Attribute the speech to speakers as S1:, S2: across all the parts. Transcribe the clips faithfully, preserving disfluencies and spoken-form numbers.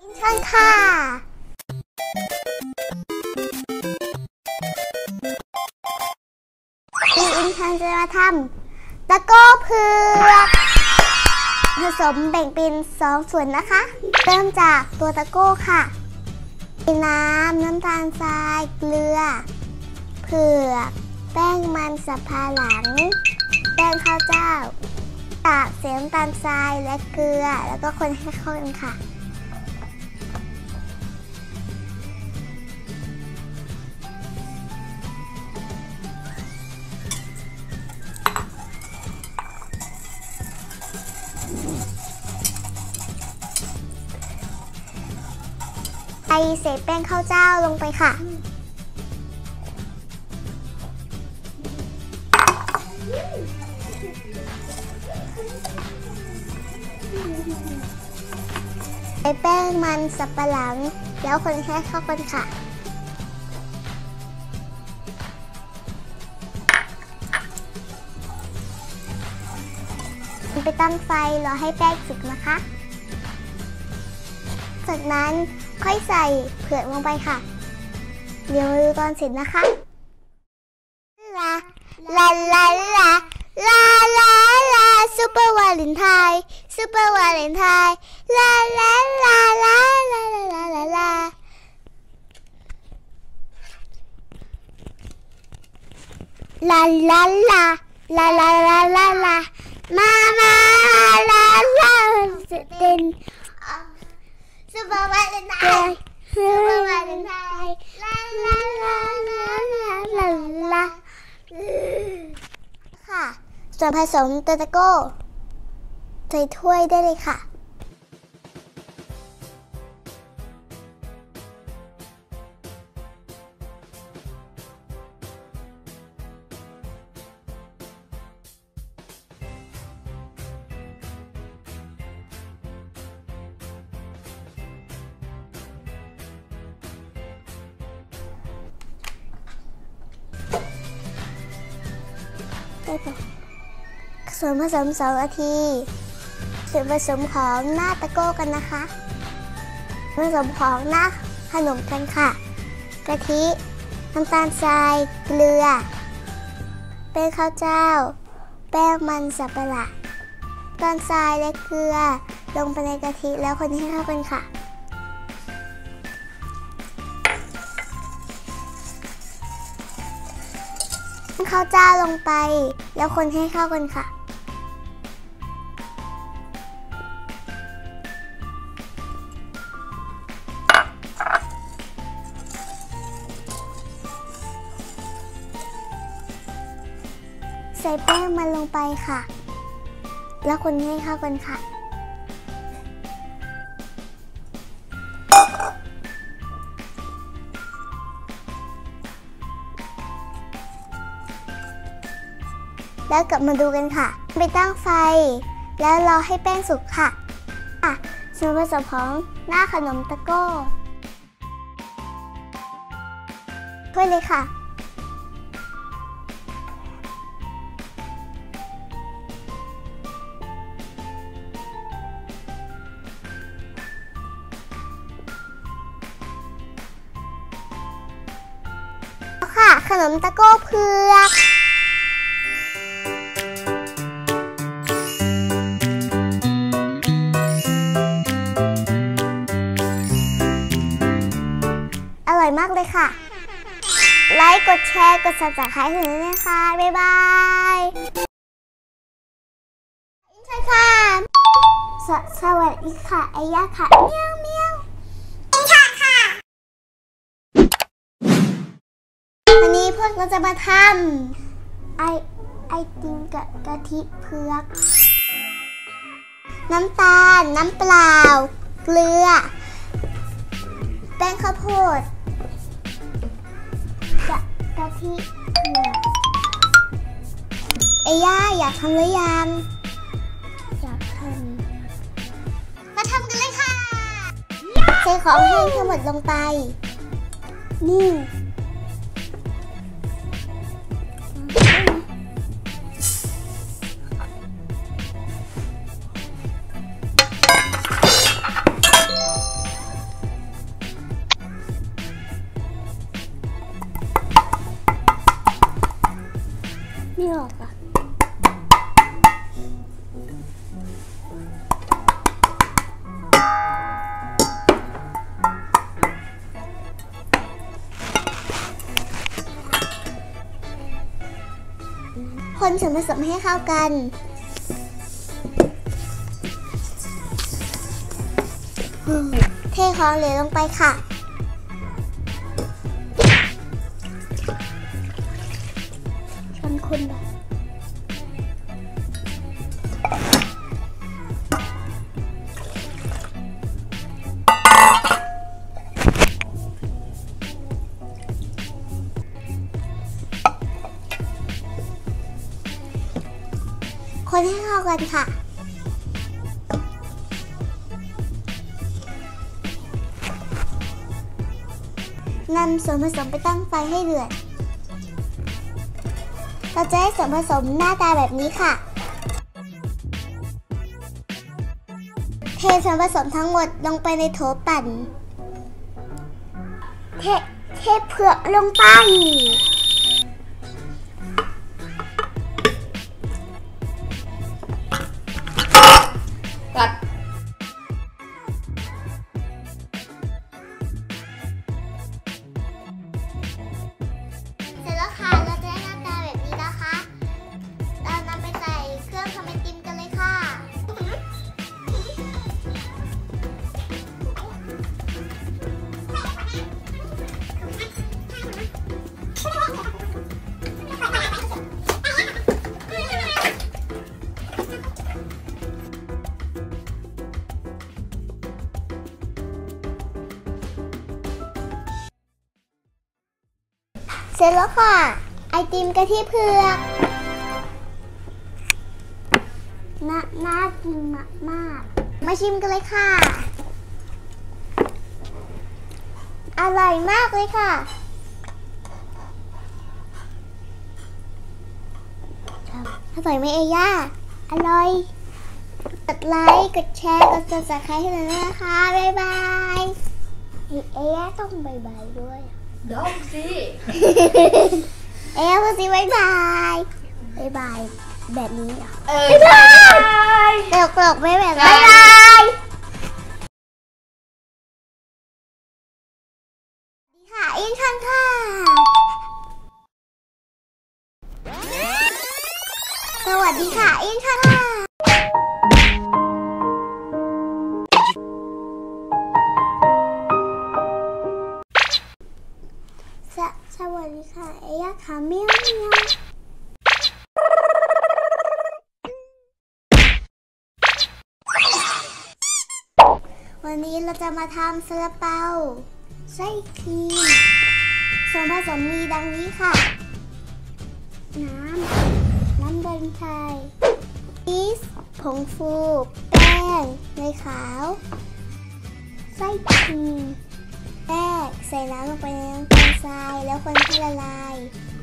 S1: เชิญค่ะอินอินเชิญจะมาทำตะโก้เผือกผสมแบ่งเป็นสองส่วนนะคะเริ่มจากตัวตะโก้ค่ะน้ำน้ำตาลทรายเกลือเผือกแป้งมันสับปะหลังแป้งข้าวเจ้าตากเสียน้ำตาลทรายและเกลือแล้วก็คนให้เข้ากันค่ะใส่เศษแป้งข้าวเจ้าลงไปค่ะใส่แป้งมันสับปะหลังแล้วคนให้เข้ากันค่ะไปตั้งไฟรอให้แป้งสุกนะคะจากนั้นค่อยใส่เผือกลงไปค่ะเดี๋ยวมาดูตอนเสร็จนะคะลาลาลาลาลาลาลาซูเปอร์วาเลนไทน์ซูเปอร์วาเลนไทน์ลาลาลาลาลาลาลาลาลาลาลาลาลาลาลาลามามาลาลาเต้นซูเปอร์วาเลนไทน์ซูเปอร์วาเลนไทน์ลาลาลาลาลาลาลาค่ะส่วนผสมตัวตะโก้ใส่ถ้วยได้เลยค่ะส่วนผสมสองนาทีส่วนผสมของหน้าตะโก้กันนะคะผสมของหน้าขนมกันค่ะกะทิน้ำตาลทรายเกลือแป้งข้าวเจ้าแป้งมันสับปะหลังน้ำตาลทรายและเกลือลงไปในกะทิแล้วคนให้เข้ากันค่ะข้าวเจ้าลงไปแล้วคนให้เข้ากันค่ะใส่แป้งมันลงไปค่ะแล้วคนให้เข้ากันค่ะแล้วกลับมาดูกันค่ะไปตั้งไฟแล้วรอให้แป้งสุกค่ะส่วนผสมของหน้าขนมตะโก้ถ้วยเลยค่ะค่ะขนมตะโก้เผือกอร่อยมากเลยค่ะไลค์กดแชร์กด ซับสไครบ์ถึงด้วยนะคะบ๊ายบายใช่ค่ะสสวัสดีค่ะไอ้ย่าค่ะเมียวเมียวค่ะค่ะวันนี้พวกเราจะมาทำไอไอติมกับกะทิเผือกน้ำตาลน้ำเปล่าเกลือแป้งข้าวโพดกะกะทิเผือกเอย่าอยากทำหรือยังอยากทำมาทำกันเลยค่ะใส่ของแห้งทั้งหมดลงไปนี่ส่วนผสมให้เข้ากันเทของเหลวลงไปค่ะชนคนแบบคนให้เข้ากันค่ะนำส่วนผสมไปตั้งไฟให้เดือดเราจะให้ส่วนผสมหน้าตาแบบนี้ค่ะเทส่วนผสมทั้งหมดลงไปในโถปั่นเทเทเผือกลงไป
S2: ตัด
S1: เสร็จแล้วค่ะเราจะได้หน้าตาแบบนี้นะคะเรานำไปใส่เครื่องทำไอติมกันเลยค่ะเสร็จแล้วค่ะไอติมกะทิเผือกน่าน่ากินมากมากมาชิมกันเลยค่ะอร่อยมากเลยค่ะอร่อยไหมเอย่าอร่อยกดไลค์กดแชร์กด ซับสไครบ์ให้หน่อยนะคะบ๊ายบายเอย่าต้องบ๊ายบายด้วย
S2: ดองสิ
S1: เอ๊ะพูดสิบ๊ายบายบ๊ายบายแบบนี้เหรอ
S2: เออ
S1: บ๊ายบายตลกตลกไม่แบบบ๊ายบายดีค่ะอินชันค่ะสวัสดีค่ะอินชันค่ะสวัสดีค่ะเอย่าค่ะเมียวเมียววันนี้เราจะมาทำซาลาเปาไส้ครีมส่วนผสมมีดังนี้ค่ะน้ำน้ำตาลไทยชีสผงฟูแป้งเนยขาวไส้ครีมแรกใส่น้ำลงไปในน้ำตาลทรายแล้วคนให้ละลาย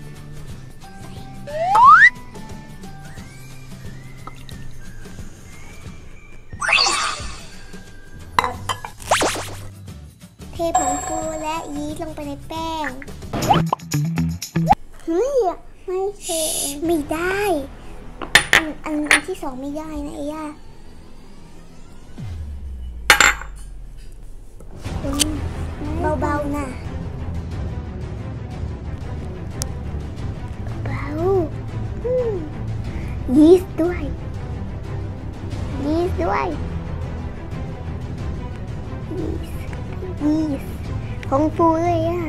S1: เทผงฟูและยีสต์ลงไปในแป้งเฮ้ยไม่เทไม่ได้อันอันอันที่สองไม่ได้นะเอย่าเบาๆนะเบายีสต์ด้วยยีสต์ด้วยยีสต์ยีสต์ผงฟูเลยอ่ะ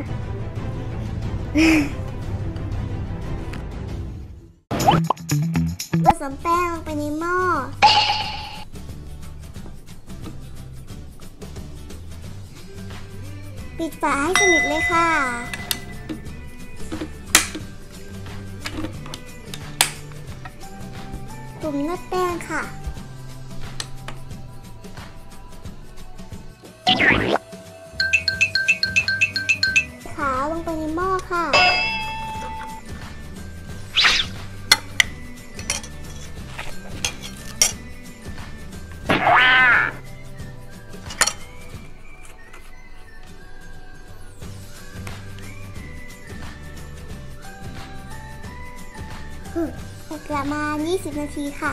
S1: ผสมแป้งลงไปในหม้อปิดฝาให้สนิทเลยค่ะจุ่มหน้าแป้งค่ะขาลงไปในหม้อค่ะประมาณยี่สิบนาทีค่ะ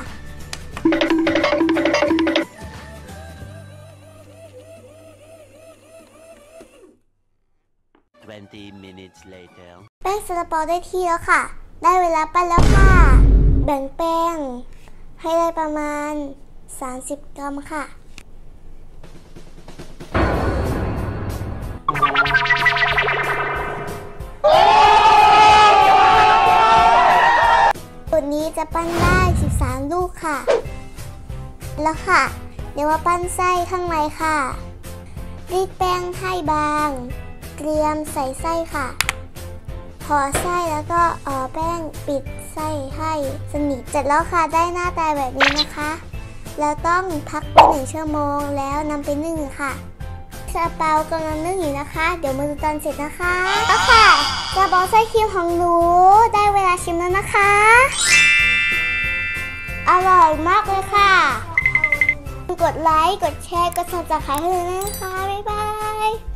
S3: twenty minutes later
S1: แป้งซาลาเปาได้ที่แล้วค่ะได้เวลาปั้นแล้วค่ะแบ่งแป้งให้ได้ประมาณสามสิบกรัมค่ะสูตรนี้จะปั้นได้สิบสามลูกค่ะแล้วค่ะเดี๋ยวมาปั้นไส้ข้างในค่ะรีดแป้งให้บางเตรียมใส่ไส้ค่ะห่อไส้แล้วก็เอาแป้งปิดไส้ให้สนิทเสร็จแล้วค่ะได้หน้าตาแบบนี้นะคะแล้วต้องพักไปหนึ่งชั่วโมงแล้วนำไปนึ่งค่ะซาเปากำลังนึ่งอยู่นะคะเดี๋ยวมาดูตอนเสร็จนะคะแล้วค่ะซาเปาไส้ครีมของหนูได้เวลาชิมแล้วนะคะอร่อยมากเลยค่ะกดไลค์กดแชร์กดซับสไครบ์ให้เลยนะคะบ๊ายบาย